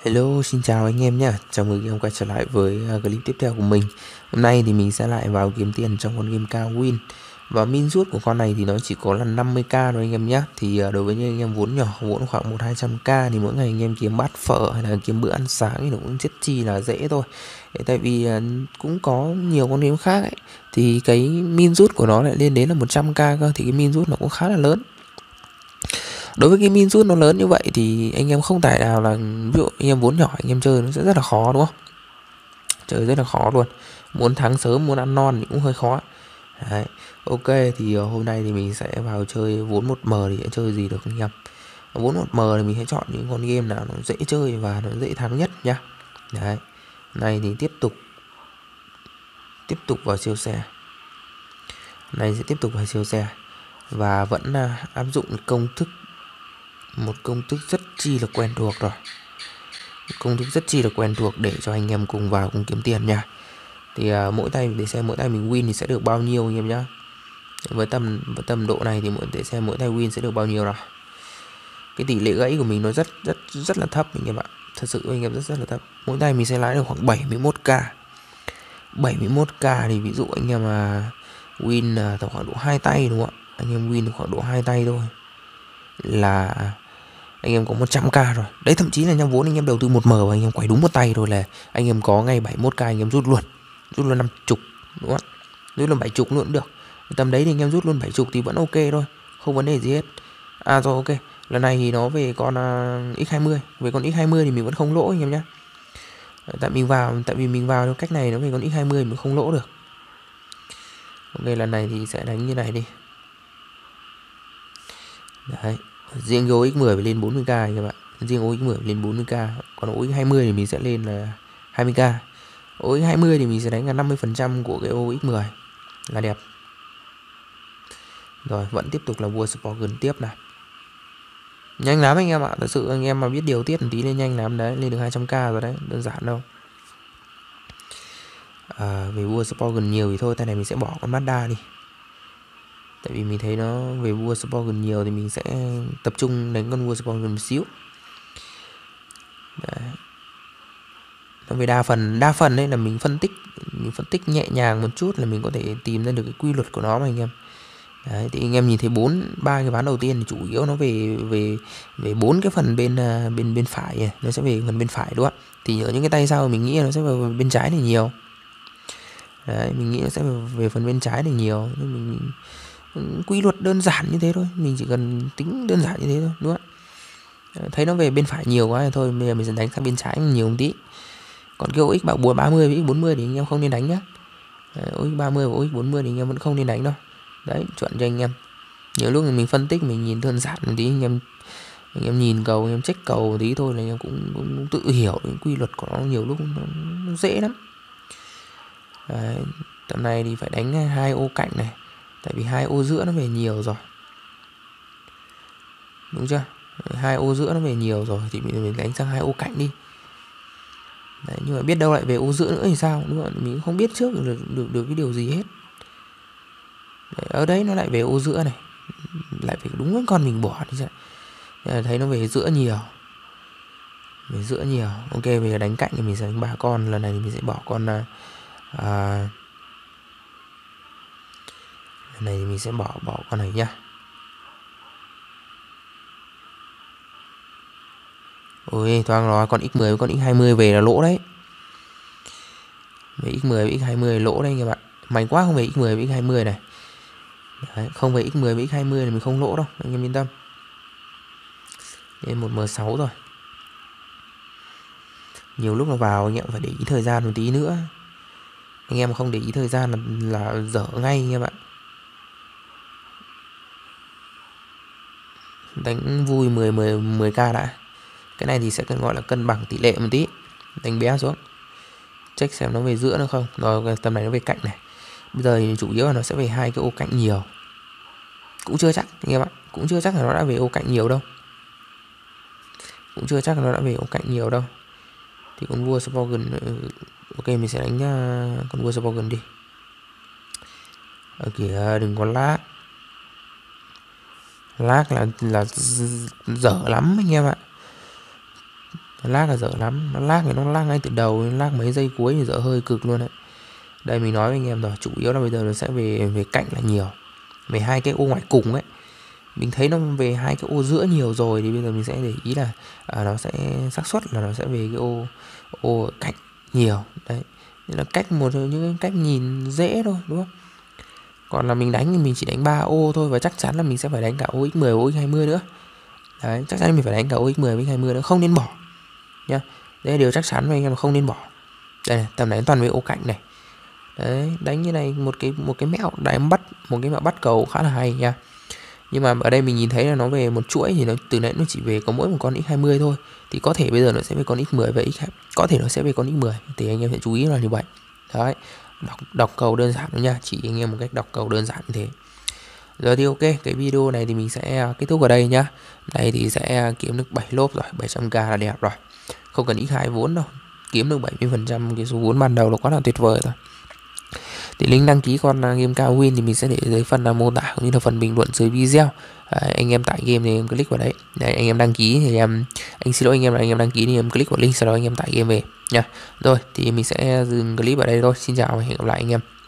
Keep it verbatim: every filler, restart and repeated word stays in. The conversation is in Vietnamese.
Hello, xin chào anh em nhé. Chào mừng anh em quay trở lại với uh, clip tiếp theo của mình. Hôm nay thì mình sẽ lại vào kiếm tiền trong con game cao win. Và min rút của con này thì nó chỉ có là năm mươi k thôi anh em nhé. Thì uh, đối với những anh em vốn nhỏ, vốn khoảng một hai trăm k thì mỗi ngày anh em kiếm bát phở hay là kiếm bữa ăn sáng thì nó cũng rất chi là dễ thôi. Để tại vì uh, cũng có nhiều con game khác ấy, thì cái min rút của nó lại lên đến là một trăm k cơ, thì cái min rút nó cũng khá là lớn. Đối với cái min rút nó lớn như vậy thì anh em không thể nào là, ví dụ anh em vốn nhỏ anh em chơi nó sẽ rất là khó, đúng không? Chơi rất là khó luôn. Muốn thắng sớm, muốn ăn non thì cũng hơi khó. Đấy. Ok, thì uh, hôm nay thì mình sẽ vào chơi vốn một m thì sẽ chơi gì được anh em. Vốn một m thì mình sẽ chọn những con game nào nó dễ chơi và nó dễ thắng nhất nhá. Đấy. Này thì tiếp tục tiếp tục vào siêu xe. Này sẽ tiếp tục vào siêu xe và vẫn uh, áp dụng công thức, một công thức rất chi là quen thuộc rồi, công thức rất chi là quen thuộc để cho anh em cùng vào cùng kiếm tiền nha. Thì uh, mỗi tay để xem mỗi tay mình win thì sẽ được bao nhiêu anh em nhá. Với tầm với tầm độ này thì mỗi để xem mỗi tay win sẽ được bao nhiêu nào. Cái tỷ lệ gãy của mình nó rất rất rất là thấp anh em ạ. Thật sự anh em rất rất là thấp. Mỗi tay mình sẽ lãi được khoảng bảy mươi mốt k. bảy mươi mốt k thì ví dụ anh em mà win uh, khoảng độ hai tay đúng không ạ? Anh em win được khoảng độ hai tay thôi là anh em có một trăm k rồi. Đấy, thậm chí là nhá, vốn anh em đầu tư một m và anh em quay đúng một tay rồi là anh em có ngay bảy mươi mốt k, anh em rút luôn. Rút luôn năm mươi, đúng không? Rút luôn bảy mươi luôn cũng được. Tầm đấy thì anh em rút luôn bảy mươi thì vẫn ok thôi, không vấn đề gì hết. À rồi, ok. Lần này thì nó về con uh, x hai mươi. Về con x hai mươi thì mình vẫn không lỗ anh em nhá. Tại mình vào tại vì mình vào theo cách này nó về con x hai mươi mình không lỗ được. Ok, lần này thì sẽ đánh như này đi. Đấy. Riêng cái ô ích mười phải lên bốn mươi k anh em ạ. Riêng ô ích mười phải lên bốn mươi k. Còn ô ích hai mươi thì mình sẽ lên là hai mươi k. ô ích hai mươi thì mình sẽ đánh là năm mươi phần trăm của cái ô ích mười là đẹp. Rồi, vẫn tiếp tục là vua Sporgen tiếp này. Nhanh lắm anh em ạ. Thật sự anh em mà biết điều tiết một tí lên nhanh lắm đấy. Lên được hai trăm k rồi đấy. Đơn giản đâu. À, về vua Sporgen nhiều thì thôi. Tay này mình sẽ bỏ con Mazda đi. Tại vì mình thấy nó về vua Sporgen nhiều thì mình sẽ tập trung đánh con vua Sporgen một xíu. Đấy. Nó về đa phần đa phần đấy là mình phân tích mình phân tích nhẹ nhàng một chút là mình có thể tìm ra được cái quy luật của nó mà anh em. Đấy, thì anh em nhìn thấy bốn ba cái ván đầu tiên thì chủ yếu nó về về về bốn cái phần bên bên bên phải này. Nó sẽ về phần bên phải đúng không ạ? Thì ở những cái tay sau mình nghĩ nó sẽ về bên trái này nhiều. Đấy, mình nghĩ nó sẽ về, về phần bên trái này nhiều. Nên mình quy luật đơn giản như thế thôi, mình chỉ cần tính đơn giản như thế thôi, đúng không ạ? Thấy nó về bên phải nhiều quá thì thôi, bây giờ mình sẽ đánh sang bên trái nhiều một tí. Còn cái ô ích bảo bùa ba mươi với x bốn mươi thì anh em không nên đánh nhá. ô ích ba mươi và ô ích bốn mươi thì anh em vẫn không nên đánh đâu. Đấy, chuẩn cho anh em. Nhiều lúc mình phân tích mình nhìn đơn giản một tí, anh em anh em nhìn cầu, anh em check cầu một tí thôi là anh em cũng, cũng, cũng tự hiểu những quy luật của nó, nhiều lúc nó, nó dễ lắm. Đấy, tầm này thì phải đánh hai ô cạnh này, tại vì hai ô giữa nó về nhiều rồi, đúng chưa? Hai ô giữa nó về nhiều rồi thì mình đánh sang hai ô cạnh đi. Đấy, nhưng mà biết đâu lại về ô giữa nữa thì sao, đúng không? Mình không biết trước được được được cái điều gì hết. Đấy, ở đấy nó lại về ô giữa này, lại phải đúng cái con mình bỏ thì sao? Thấy nó về giữa nhiều, về giữa nhiều. Ok, về đánh cạnh thì mình sẽ đánh ba con. Lần này thì mình sẽ bỏ con à, lần này thì mình sẽ bỏ bỏ con này nhá. Ôi thoáng rồi, con x mười với con x hai mươi về là lỗ đấy. Về x mười với x hai mươi lỗ đấy anh em ạ. May quá không về x mười với x hai mươi này. Đấy, không về x mười với x hai mươi thì mình không lỗ đâu, anh em yên tâm. Lên một m sáu rồi. Nhiều lúc nó vào anh em phải để ý thời gian một tí nữa. Anh em không để ý thời gian là, là dở ngay anh em ạ. Đánh vui mười mười mười k đã. Cái này thì sẽ cần gọi là cân bằng tỷ lệ một tí. Đánh bé xuống, check xem nó về giữa nữa không. Rồi tầm này nó về cạnh này. Bây giờ thì chủ yếu là nó sẽ về hai cái ô cạnh nhiều. Cũng chưa chắc anh em ạ. Cũng chưa chắc là nó đã về ô cạnh nhiều đâu. Cũng chưa chắc là nó đã về ô cạnh nhiều đâu. Thì con vua Sporgen, ok mình sẽ đánh con vua Sporgen đi. Ở kìa, đừng có lag. Lag là là dở lắm anh em ạ. Nó lag là dở lắm, nó lag thì nó lag ngay từ đầu, nó lag mấy giây cuối thì dở hơi cực luôn đấy. Đây mình nói với anh em rồi, chủ yếu là bây giờ nó sẽ về về cạnh là nhiều, về hai cái ô ngoài cùng ấy. Mình thấy nó về hai cái ô giữa nhiều rồi thì bây giờ mình sẽ để ý là à, nó sẽ xác suất là nó sẽ về cái ô ô ở cạnh nhiều đấy. Nên là cách một trong những cách nhìn dễ thôi, đúng không? Còn là mình đánh thì mình chỉ đánh ba ô thôi, và chắc chắn là mình sẽ phải đánh cả ô ích mười, ô ích hai mươi nữa. Đấy, chắc chắn mình phải đánh cả ô ích mười với hai mươi nữa, không nên bỏ nhá. Đây là điều chắc chắn với anh em, không nên bỏ. Đây này, tầm đánh toàn với ô cạnh này. Đấy, đánh như này một cái một cái mẹo đánh bắt, một cái mẹo bắt cầu khá là hay nha. Nhưng mà ở đây mình nhìn thấy là nó về một chuỗi thì nó từ nãy nó chỉ về có mỗi một con ích hai mươi thôi. Thì có thể bây giờ nó sẽ về con ích mười và x, có thể nó sẽ về con ích mười, thì anh em phải chú ý là như vậy. Đấy, đọc, đọc cầu đơn giản thôi nha, chỉ anh em một cách đọc cầu đơn giản như thế. Rồi thì ok, cái video này thì mình sẽ kết thúc ở đây nhá. Đây thì sẽ kiếm được bảy lốp rồi, bảy trăm k là đẹp rồi. Không cần ích hai vốn đâu, kiếm được bảy mươi phần trăm cái số vốn ban đầu là quá là tuyệt vời rồi. Thì link đăng ký con game Cao Win thì mình sẽ để dưới phần mô tả cũng như là phần bình luận dưới video. Đấy, anh em tải game thì em click vào đấy. Đấy, anh em đăng ký thì em anh xin lỗi anh em là anh em đăng ký thì em click vào link, sau đó anh em tải game về nha. Rồi thì mình sẽ dừng clip ở đây thôi. Xin chào và hẹn gặp lại anh em.